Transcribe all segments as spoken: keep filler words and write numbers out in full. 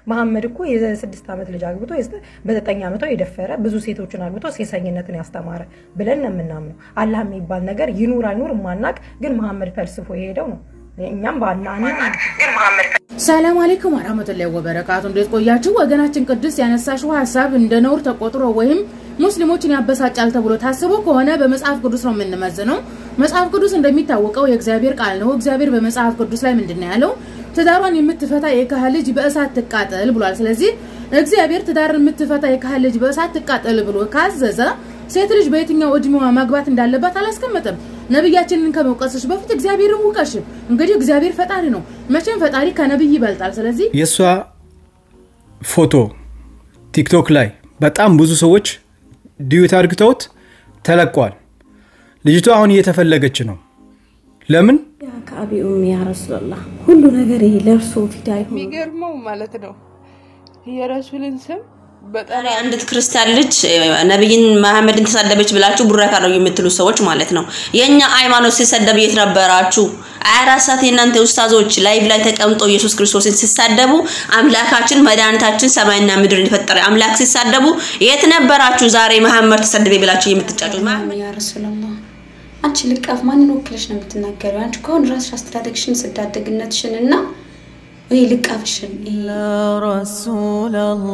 መሐመድ እኮ የስድስት ዓመት ልጅ አግብቶ በዘጠኝ ዓመቱ የደፈረ ብዙ ሴቶችን አግብቶ ሴሰኝነትን ያስተማረ ብለን ነው የምናምነው አላህ የሚባል ነገር ይኑር አይኑር ማናቅ ግን መሐመድ ፈልስፎ የሄደው ነው እኛም ባናና ግን መሐመድ ሰላም አለይኩም ወራህመቱላሂ ወበረካቱ እንዴት ቆያችሁ ወገናችን ቅዱስ ያነሳሽው ሐሳብ እንደነውር ተቆጥሮ ወይም ሙስሊሞችን ያበሳጫል ተብሎ ታስቦ ከሆነ በመጽሐፍ ቅዱስ ነው የምንመዝነው መጽሐፍ ቅዱስ እንደሚታወቀው የእግዚአብሔር ቃል ነው እግዚአብሔር በመጽሐፍ ቅዱስ ላይ ምንድነው ያለው ትዳሯን የምትፈታ የካህን ልጅ በእሳት ትቃጠል ብሏል ስለዚህ እግዚአብሔር ትዳርን የምትፈታ የካህን ልጅ በእሳት ትቃጠል ብሎ ካዘዘ ሴት ልጅ በየትኛው እድሜዋ ማግባት እንዳለባት አላስቀመጠም ነብያችንን ከመውቀስሽ በፊት እግዚአብሔርን ወቀሽ እንግዲህ እግዚአብሔር ፈጣሪ ነው መቼም ፈጣሪ ከነብይ ይበልጣል ስለዚህ የሷ ፎቶ ቲክቶክ ላይ በጣም ብዙ ሰዎች ዲዩት አድርገውት ተለቋል ልጅቷ አሁን እየተፈለገች ነው ለምን ያ ካቢኡም ያ ረሱላህ ሁሉ ነገር ለርሶ ፊዳይ ሆኖ የሚገርመው ማለት ነው የረሱልን ስም በጣም አንዲት ክርስቲያን ልጅ ነብይን መሐመድን ተሳደበች ብላችሁ ቡራካ ነው የምትሉ ሰዎች ማለት ነው የኛ ሃይማኖት ሲሰደብ የት ነበራችሁ አራሳት የናንተ ኡስታዞች ላይቭ ላይ ተቀምጦ ኢየሱስ ክርስቶስን ሲሳደቡ አምላካችን መድኃኒታችን ሰማይና ምድርን የፈጠረ አምላክ ሲሳደቡ የት ነበራችሁ ዛሬ መሐመድ ተሰደበ ብላችሁ የምትጫጩት ያ ረሱላህ አንቺ ልቀፍ ማንን ወክለሽ ነው የምትናገረው አንቺ ኮን ራስሽ አስተዳደግሽን ስዳደግነትሽንና ወይ ልቀፍሽን لا رسول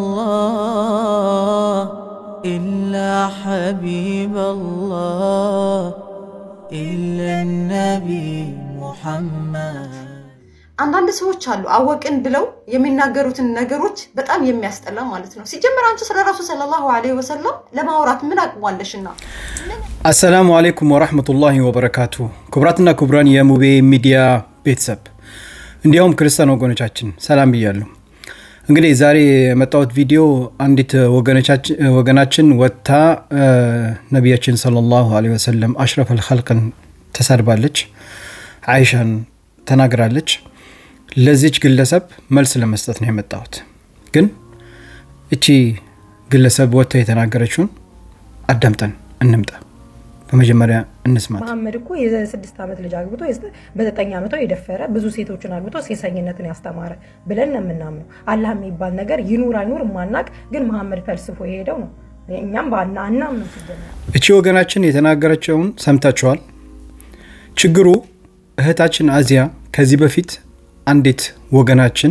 الله إلا حبيب الله إلا النبي محمد አንዳንድ ሰዎች አሉ አወቅን ብለው የሚናገሩትን ነገሮች በጣም የሚያስጠላ ማለት ነው ሲጀመር አንቺ ሰለላሁ ዐለይሂ ወሰለም ለማውራት ምን አቅሟለሽና አሰላሙ አለይኩም ወራህመቱላሂ ወበረካቱ ክብራትና ክብራን የሙቤ ሚዲያ ቤተሰብ እንዲያውም ክርስቲያን ወገኖቻችን ሰላም ብያለሁ እንግዲህ ዛሬ የመጣሁት ቪዲዮ አንዲት ወገኖቻችን ወገናችን ወጣ ነብያችን ሰለላሁ ዐለይሂ ወሰለም አሽረፈል ኸልቅን ተሳድባለች አይሻን ተናግራለች ለዚች ግለሰብ መልስ ለመስጠት ነው የመጣሁት ግን እቺ ግለሰብ ወጣ የተናገረችውን አዳምጠን እንምጣ በመጀመሪያ እንስማት መሐመድ እኮ የስድስት ዓመት ልጅ አግብቶ በዘጠኝ ዓመቱ የደፈረ ብዙ ሴቶችን አግብቶ ሴሰኝነትን ያስተማረ ብለን ነው የምናምነው አላህ የሚባል ነገር ይኑር አይኑር ማናቅ ግን መሐመድ ፈልስፎ የሄደው ነው እኛም ባናና ነው ሲጀመር እቺ ወገናችን የተናገረችውን ሰምታችኋል ችግሩ እህታችን አዚያ ከዚህ በፊት አንዲት ወገናችን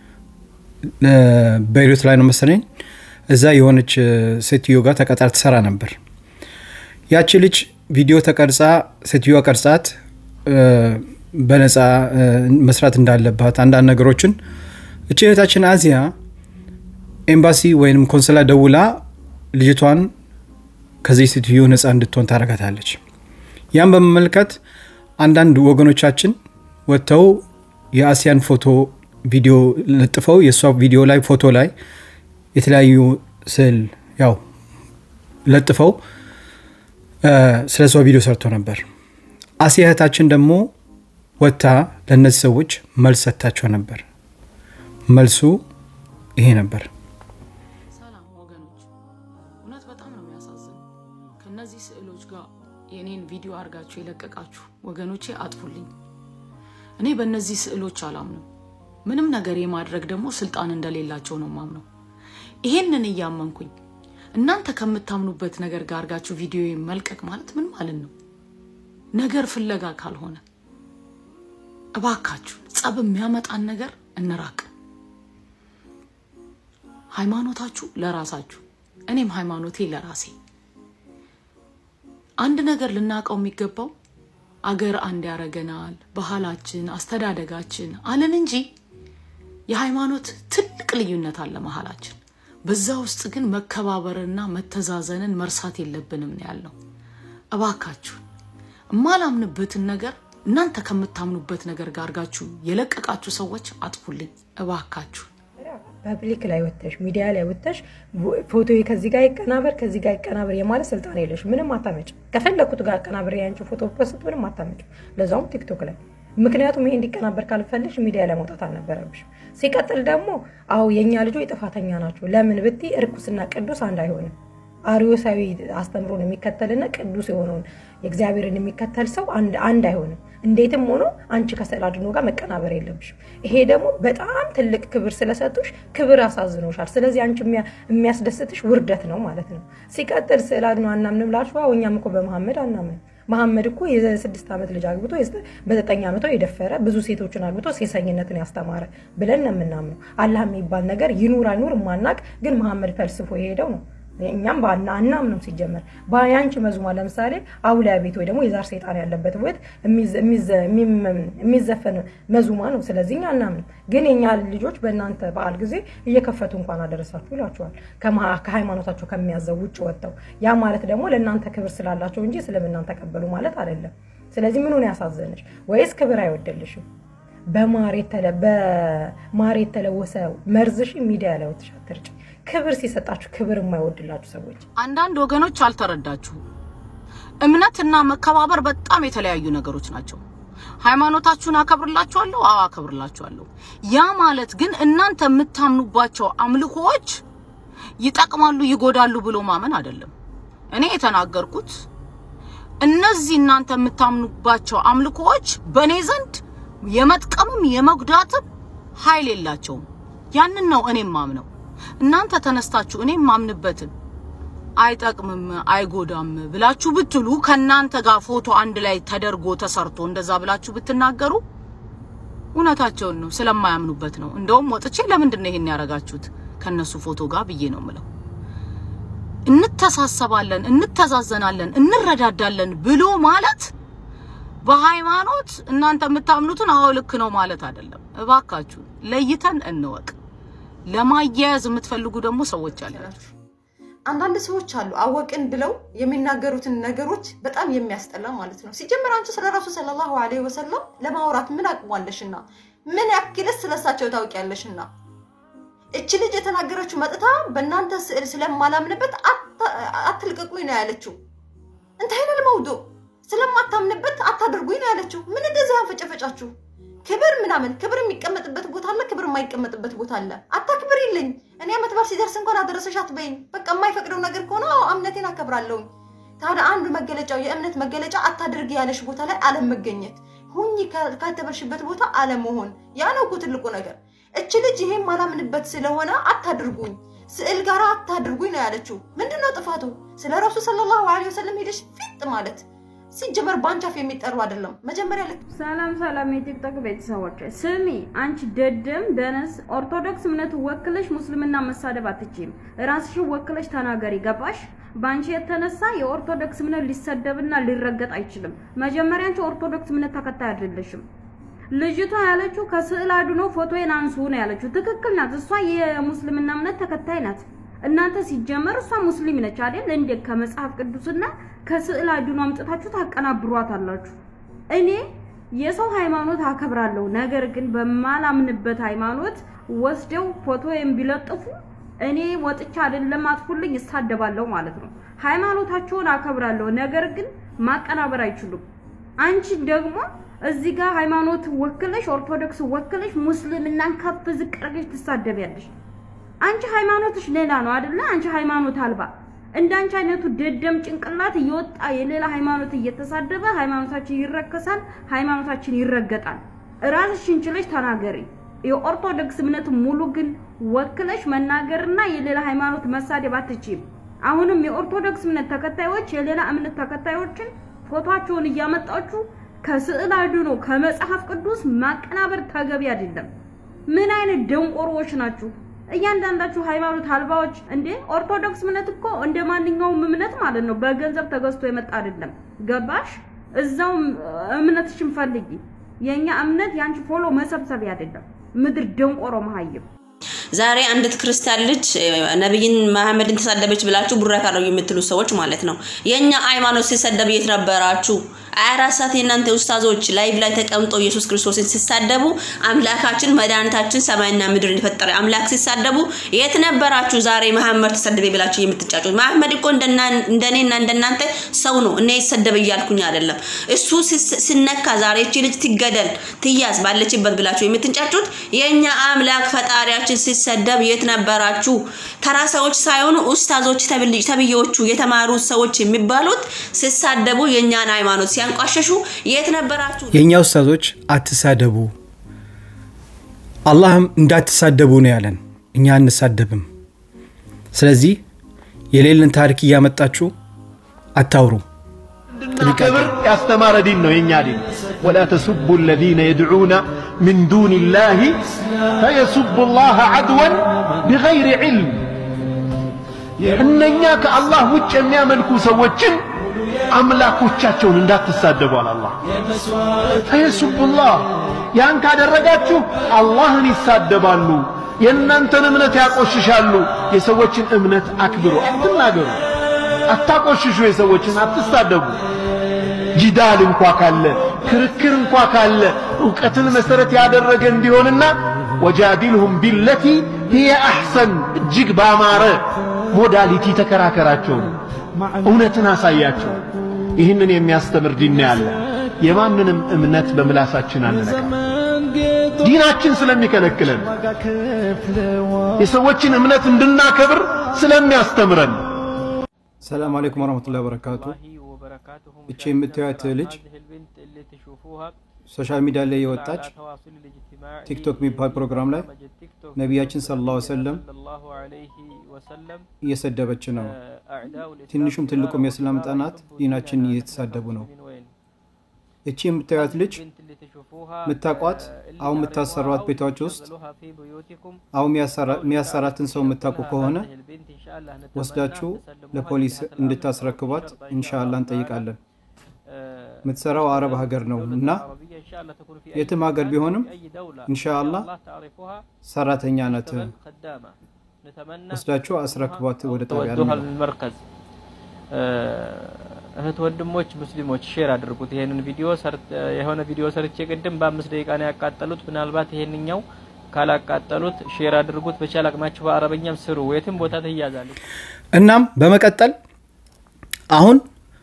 በቤይሩት ላይ ነው መሰለኝ እዛ የሆነች ሴትዮ ጋር ተቀጣር ተሰራ ነበር ያቺ ልጅ ቪዲዮ ተቀርጻ ሴትዮ ቀርጻት በነፃ መስራት እንዳለባት አንዳንድ ነገሮችን እቺ እህታችን አዚያ ኤምባሲ ወይንም ኮንስላ ደውላ ልጅቷን ከዚህ ሴትዮ ነፃ እንድትሆን ታረጋታለች ያን በመመልከት አንዳንድ ወገኖቻችን ወጥተው የአሲያን ፎቶ ቪዲዮ ለጥፈው የሷ ቪዲዮ ላይ ፎቶ ላይ የተለያዩ ስዕል ያው ለጥፈው ስለሷ ቪዲዮ ሰርቶ ነበር አሲያታችን ደግሞ ወጣ ለነዚህ ሰዎች መልስ ሰጣቸው ነበር መልሱ ይሄ ነበር ሰላም ወገኖች እውነት በጣም ነው የሚያሳዝነው ከነዚህ ስዕሎች ጋር የኔን ቪዲዮ አርጋችሁ ይለቀቃችሁ ወገኖቼ አጥፉልኝ እኔ በእነዚህ ስዕሎች አላምነው ምንም ነገር የማድረግ ደግሞ ስልጣን እንደሌላቸው ነው ማምነው ይሄንን ያያመንኩኝ እናንተ ከምታምኑበት ነገር ጋር አርጋችሁ ቪዲዮ መልቀቅ ማለት ምን ማለት ነው ነገር ፍለጋ ካልሆነ እባካችሁ ጸብ የሚያመጣን ነገር እንራቅ ሃይማኖታችሁ ለራሳችሁ እኔም ሃይማኖቴ ለራሴ አንድ ነገር ልናቀው የሚገባው አገር አንድ ያረገናል ባህላችን አስተዳደጋችን አለን እንጂ የሃይማኖት ትልቅ ልዩነት አለ መሐላችን በዛ ውስጥ ግን መከባበርና መተዛዘንን መርሳት የለብንም ነው ያለው እባካችሁ ማላምንበትን ነገር እናንተ ከምታምኑበት ነገር ጋር አርጋችሁ የለቀቃችሁ ሰዎች አጥፉልኝ እባካችሁ ፐብሊክ ላይ ወጥተሽ ሚዲያ ላይ ወጥተሽ ፎቶዬ ከዚህ ጋር ይቀናበር ከዚህ ጋር ይቀናበር የማለት ስልጣን የለሽ ምንም አታመጭ ከፈለኩት ጋር ይቀናበር ያንቺ ፎቶ ፖስት ምንም አታመጭ ለዛውም ቲክቶክ ላይ ምክንያቱም ይሄ እንዲቀናበር ካልፈልሽ ሚዲያ ላይ መውጣት አልነበረብሽ ሲቀጥል ደግሞ አው የኛ ልጆች ጥፋተኛ ናቸው ለምን ብትይ እርኩስና ቅዱስ አንድ አይሆንም አሪዮሳዊ አስተምሮን የሚከተልና ቅዱስ የሆነውን የእግዚአብሔርን የሚከተል ሰው አንድ አንድ አይሆንም እንዴትም ሆኖ አንቺ ከስዕል አድኖ ጋር መቀናበር የለብሽም ይሄ ደግሞ በጣም ትልቅ ክብር ስለሰጡሽ ክብር አሳዝኖሻል ስለዚህ አንቺ የሚያስደስትሽ ውርደት ነው ማለት ነው ሲቀጥል ስዕል አድኖ አናምንም ላልሽው አውኛም እኮ በመሐመድ አናምንም መሐመድ እኮ የ6 ዓመት ልጅ አግብቶ በ9 ዓመቱ የደፈረ ብዙ ሴቶችን አግብቶ ሴሰኝነትን ያስተማረ ብለን ነው የምናምነው አላህ የሚባል ነገር ይኑር አይኑር ማናቅ ግን መሐመድ ፈልስፎ የሄደው ነው እኛም ባና አናምንም ሲጀመር ባያንቺ መዝሙር ለምሳሌ አውሊያ ቤት ወይ ደግሞ የዛር ሰይጣን ያለበት ቤት የሚዘፈን መዝሙር ነው ስለዚህ እኛ አናምንም ግን የኛ ልጆች በእናንተ በዓል ጊዜ እየከፈቱ እንኳን አደረሳችሁ ይላችኋል ከሃይማኖታቸው ከሚያዘው ውጭ ወጣው ያ ማለት ደግሞ ለእናንተ ክብር ስላላቸው እንጂ ስለምናንተ ተቀበሉ ማለት አይደለም ስለዚህ ምን ሆነ ያሳዘነሽ ወይስ ክብር አይወደልሽም በማሬት ተለ በማሬት ተለወሰ መርዝሽ ሚዲያ ላይ ወጥሻትርጭ ክብር ሲሰጣችሁ ክብር የማይወድላችሁ ሰዎች አንዳንድ ወገኖች አልተረዳችሁ እምነትና መከባበር በጣም የተለያዩ ነገሮች ናቸው ሃይማኖታችሁን አከብርላችኋለሁ አዎ አከብርላችኋለሁ ያ ማለት ግን እናንተ የምታምኑባቸው አምልኮዎች ይጠቅማሉ ይጎዳሉ ብሎ ማመን አይደለም እኔ የተናገርኩት እነዚህ እናንተ የምታምኑባቸው አምልኮዎች በኔ ዘንድ የመጥቀምም የመጉዳትም ኃይል የላቸውም ያንን ነው እኔም ማምነው እናንተ ተነስታችሁ እኔም ማምንበትን አይጠቅምም አይጎዳም ብላችሁ ብትሉ ከናንተ ጋር ፎቶ አንድ ላይ ተደርጎ ተሰርቶ እንደዛ ብላችሁ ብትናገሩ እውነታቸውን ነው ስለማያምኑበት ነው እንደውም ወጥቼ ለምንድን ነው ይሄን ያረጋችሁት ከነሱ ፎቶ ጋር ብዬ ነው ምለው እንተሳሰባለን እንተዛዘናለን እንረዳዳለን ብሎ ማለት በሃይማኖት እናንተ የምታምኑትን አዎ ልክ ነው ማለት አይደለም እባካችሁ ለይተን እንወቅ ለማያያዝ የምትፈልጉ ደግሞ ሰዎች አላችሁ አንዳንድ ሰዎች አሉ አወቅን ብለው የሚናገሩትን ነገሮች በጣም የሚያስጠላ ማለት ነው ሲጀመር አንቺ ስለራሱ ሰለላሁ ዐለይሂ ወሰለም ለማውራት ምን አቅሟለሽና ምን ያክልስ ስለሳቸው ታውቂያለሽና እቺ ልጅ የተናገረችው መጥታ በእናንተ ስዕል ስለማላምንበት አትልቀቁኝ ነው ያለችው እንታይና ለማውዶ ስለማታምንበት አታድርጉኝ ነው ያለችው ምን እንደዚህ አንፈጨፈጫችሁ ክብር ምናምን ክብር የሚቀመጥበት ቦታ አለ ክብር የማይቀመጥበት ቦታ አለ አታክብሪልኝ እኔ አመትባር ሲደርስ እንኳን አደረሰሽ አትበይኝ በቃ የማይፈቅደው ነገር ከሆነ አምነቴን አከብራለሁ ታዲያ አንዱ መገለጫው የእምነት መገለጫ አታድርጊ ያለሽ ቦታ ላይ አለም መገኘት ሁኚ ከተበልሽበት ቦታ አለም መሆን ያ ነው ትልቁ ነገር እቺ ልጅ ይሄን ማላምንበት ስለሆነ አታድርጉኝ ስዕል ጋር አታድርጉኝ ነው ያለችው ምንድነው ጥፋቱ ስለ ረሱል ሰለላሁ ዐለይሂ ወሰለም ሄደሽ ፊት ማለት ሲጀመር ባንቻፍ የሚጠሩ አይደለም መጀመሪያ ሰላም ሰላም የቲክቶክ ቤተሰቦች ስሚ አንቺ ደደም ደነስ ኦርቶዶክስ እምነት ወክለሽ ሙስሊምና መሳደብ አትችይም ራስሽ ወክለሽ ተናገሪ ገባሽ ባንቺ የተነሳ የኦርቶዶክስ እምነት ሊሰደብና ሊረገጥ አይችልም መጀመሪያ አንቺ ኦርቶዶክስ እምነት ተከታይ አይደለሽም ልጅቷ ያለችው ከስዕል አድኖ ፎቶዬን አንሱ ነው ያለችው ትክክል ናት እሷ የሙስሊምና እምነት ተከታይ ናት እናንተ ሲጀመር እሷ ሙስሊም ነች አይደል እንደ ከመጽሐፍ ቅዱስና ከስዕል አድኖ አምጥታችሁ ታቀናብሯት አላችሁ እኔ የሰው ሃይማኖት አከብራለሁ ነገር ግን በማላምንበት ሃይማኖት ወስደው ፎቶዬን ቢለጥፉ እኔ ወጥቻ አይደለም አጥፉልኝ እሳደባለሁ ማለት ነው ሃይማኖታቸውን አከብራለሁ ነገር ግን ማቀናበር አይችሉም አንቺ ደግሞ እዚህ ጋር ሃይማኖት ወክለሽ ኦርቶዶክስ ወክለሽ ሙስሊምና ከፍ ዝቅ አድርገሽ ትሳደቢያለሽ አንቺ ሃይማኖትሽ ሌላ ነው አይደል አንቺ ሃይማኖት አልባ እንዳንቺ አይነቱ ደደም ጭንቅላት ይወጣ የሌላ ሃይማኖት እየተሳደበ ሃይማኖታችን ይረከሳል ሃይማኖታችን ይረገጣል ራስሽን ችለሽ ተናገሪ የኦርቶዶክስ እምነት ሙሉ ግን ወክለሽ መናገርና የሌላ ሃይማኖት መሳደብ አትችይም አሁንም የኦርቶዶክስ እምነት ተከታዮች የሌላ እምነት ተከታዮችን ፎቶአቸውን እያመጣችሁ ከስዕል አድኖ ከመጽሐፍ ቅዱስ ማቀናበር ተገቢ አይደለም ምን አይነት ደንቆሮዎች ናችሁ እያንዳንዳችሁ ሃይማኖት አልባዎች እንዴ ኦርቶዶክስ እምነት እኮ እንደማንኛውም እምነት ማለት ነው በገንዘብ ተገዝቶ የመጣ አይደለም ገባሽ እዛው እምነትሽን ፈልጊ የኛ እምነት ያንቺ ፎሎ መሰብሰብ አይደለም ምድር ደንቆሮ መሃይም ዛሬ አንዲት ክርስቲያን ልጅ ነብይን መሐመድን ተሳደበች ብላችሁ ቡራካ ነው የምትሉ ሰዎች ማለት ነው የኛ ሃይማኖት ሲሰደብ የት ነበራችሁ አራሳት የናንተ ኡስታዞች ላይቭ ላይ ተቀምጦ ኢየሱስ ክርስቶስን ሲሳደቡ አምላካችን መድኃኒታችን ሰማይና ምድርን የፈጠረ አምላክ ሲሳደቡ የት ነበራችሁ ዛሬ መሐመድ ተሰደበ ብላችሁ የምትጫጩት መሐመድ እኮ እንደና እንደኔና እንደናንተ ሰው ነው እኔ ይሰደበ ይያልኩኝ አይደለም እሱ ሲነካ ዛሬ እቺ ልጅ ትገደል ትያዝ ባለችበት ብላችሁ የምትጫጩት የኛ አምላክ ፈጣሪያችን ሲሰደብ የት ነበራችሁ ተራሳዎች ሳይሆኑ ኡስታዞች ተብልጅ ተብዮቹ የተማሩ ሰዎች የሚባሉት ሲሳደቡ የኛን ሃይማኖት እያንቋሸሹ የት ነበራችሁ? የኛ ኡስታዞች አትሳደቡ አላህም እንዳትሳደቡ ነው ያለን እኛ አንሳደብም ስለዚህ የሌለን ታሪክ ያመጣችሁ አታውሩ الكبر يستمر دينه ينيا دين ولا تسبوا الذين يدعون من دون الله فيسبوا الله عدوا بغير علم إننا كالله وجه የሚያመልኩ ሰዎችን አምላኮቻቸውን እንዳትሳደቡ አለ አላህ فيسبوا الله ያን ካደረጋችሁ አላህን ይሳደባሉ የእናንተን እምነት ያቆሽሻሉ የሰዎችን እምነት አክብሩ አትናገሩ አታቆሽሹ የሰዎችን አትሳደቡ ጂዳል እንኳን ካለ ክርክር እንኳን ካለ ዕውቀትን መሰረት ያደረገ እንዲሆንና ወጃዲልሁም ቢለቲ هي احسن እጅግ ባማረ ሞዳሊቲ ተከራከራቸው እውነትን አሳያቸው ይህንን የሚያስተምር ዲን ያለ የማንንም እምነት በምላሳችን አንነካ ዲናችን ስለሚከለክለን የሰዎችን እምነት እንድናከብር ስለሚያስተምረን السلام عليكم ورحمة الله وبركاته እቺ የምታዩት ልጅ ሶሻል ሚዲያ ላይ የወጣች ቲክቶክ የሚባል ፕሮግራም ላይ ነብያችን ሰለላሁ ዐለይሂ ወሰለም እየሰደበች ነው ትንሹም ትልቁም የእስላም ጣናት ዲናችን እየተሳደቡ ነው እቺ የምታዩት ልጅ ምታቋት አው ምታሰሯት ቤታዎች ውስጥ አው የሚያሰራትን ሰው ምታቁ ከሆነ ወስዳችሁ ለፖሊስ እንድታስረክቧት ኢንሻአላህ እንጠይቃለን ምትሰራው አረብ ሀገር ነው እና የትም ሀገር ቢሆንም ኢንሻአላህ ሰራተኛ ናት ወስዳችሁ አስረክቧት ወደ ጣቢያ المركز እህት ወንድሞች ሙስሊሞች ሼር አድርጉት ይሄንን ቪዲዮ ሰርት የሆነ ቪዲዮ ሰርቼ ቀደም በአምስት ደቂቃ ነው ያቃጠሉት ምናልባት ይሄንኛው ካላቃጠሉት ሼር አድርጉት በቻል አቅማችሁ በአረበኛም ስሩ የትም ቦታ ተያዛለች እናም በመቀጠል አሁን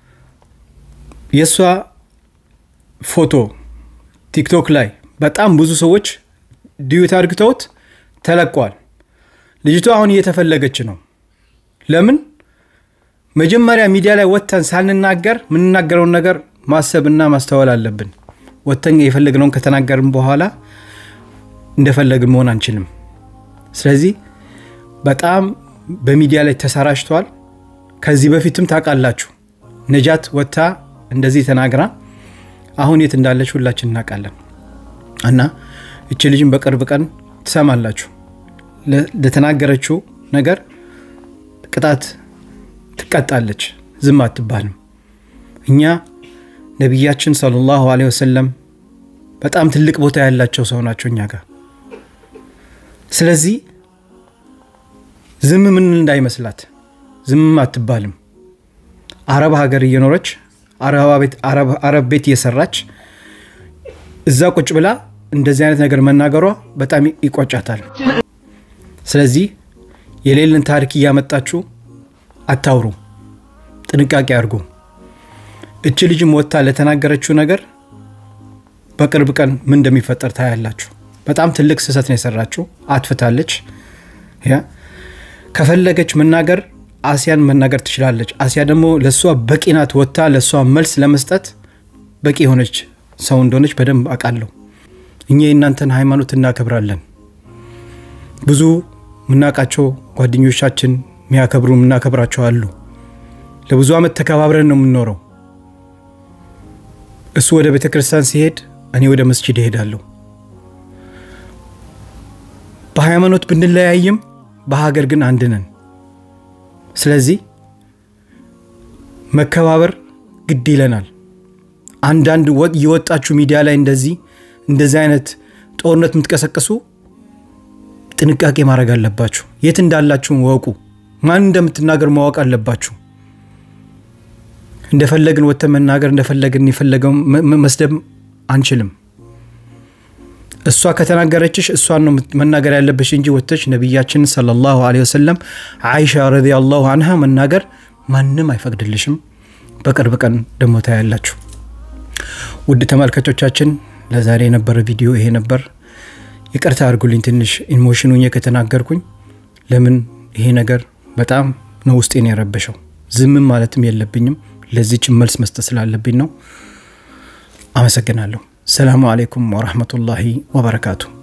የሷ ፎቶ ቲክቶክ ላይ በጣም ብዙ ሰዎች ዲዩት አድርገውት ተለቋል ልጅቷ አሁን እየተፈለገች ነው ለምን መጀመሪያ ሚዲያ ላይ ወጣን ሳንናገር ምንናገረው ነገር ማሰብና ማስተዋል አለብን ወጣን የፈለግነው ከተናገርን በኋላ እንደፈለግን መሆን አንችልም ስለዚህ በጣም በሚዲያ ላይ ተሰራጭቷል ከዚህ በፊትም ታቃላችሁ ነጃት ወጣ እንደዚህ ተናግራ አሁን የት እንዳለች ሁላችን እናቃለን እና እቺ ልጅን በቅርብ ቀን ትሰማላችሁ ለተናገረችው ነገር ቅጣት ትቀጣለች ዝም አትባልም እኛ ነብያችን ሰለላሁ ዐለይሂ ወሰለም በጣም ትልቅ ቦታ ያላቸው ሰው ናቸው እኛ ጋር ስለዚህ ዝም ምን እንዳይመስላት ዝም አትባልም አረብ ሀገር እየኖረች አረብ ቤት አረብ አረብ ቤት እየሰራች እዛ ቁጭ ብላ እንደዚህ አይነት ነገር መናገሯ በጣም ይቆጫታል ስለዚህ የሌለን ታሪክ ያመጣችሁ አታውሩ ጥንቃቄ አድርጉ እቺ ልጅም ወጣ ለተናገረችው ነገር በቅርብ ቀን ምን እንደሚፈጠር ታያላችሁ በጣም ትልቅ ስህተት ነው የሰራችው አጥፍታለች ያ ከፈለገች መናገር አሲያን መናገር ትችላለች አሲያ ደግሞ ለሷ በቂናት ወጣ ለሷ መልስ ለመስጠት በቂ ሆነች ሰው እንደሆነች በደንብ አቃለው እኛ የእናንተን ሃይማኖት እናከብራለን ብዙ ምናቃቸው ጓደኞቻችን ሚያከብሩ ምናከብራቸው አሉ ለብዙ አመት ተከባብረን ነው የምንኖረው እሱ ወደ ቤተክርስቲያን ሲሄድ እኔ ወደ መስጂድ እሄዳለሁ በሃይማኖት ብንለያይም በሀገር ግን አንድ ነን ስለዚህ መከባበር ግድ ይለናል አንዳንድ ይወጣችሁ ሚዲያ ላይ እንደዚህ እንደዚህ አይነት ጦርነት ምትቀሰቀሱ ጥንቃቄ ማድረግ አለባችሁ የት እንዳላችሁ ወቁ ማን እንደምትናገር ማወቅ አለባችሁ እንደፈለግን ወተ መናገር እንደፈለግን ይፈለገው መስደብ አንችልም እሷ ከተናገረችሽ እሷን ነው መናገር ያለብሽ እንጂ ወተሽ ነብያችን ሰለላሁ ዐለይሂ ወሰለም አይሻ ረዲየላሁ ዐንሃ መናገር ማንንም አይፈቅድልሽም በቅርብ ቀን ደሞ ታያላችሁ ውድ ተመልካቾቻችን ለዛሬ የነበረ ቪዲዮ ይሄ ነበር ይቅርታ አድርጉልኝ ትንሽ ኢሞሽኑኝ ከተናገርኩኝ ለምን ይሄ ነገር በጣም ነው ውስጤን ያረበሸው ዝም ማለትም የለብኝም ለዚህ መልስ መስጠት ስላለብኝ ነው አመሰግናለሁ። ሰላሙ አለይኩም ወራህመቱላሂ ወበረካቱ።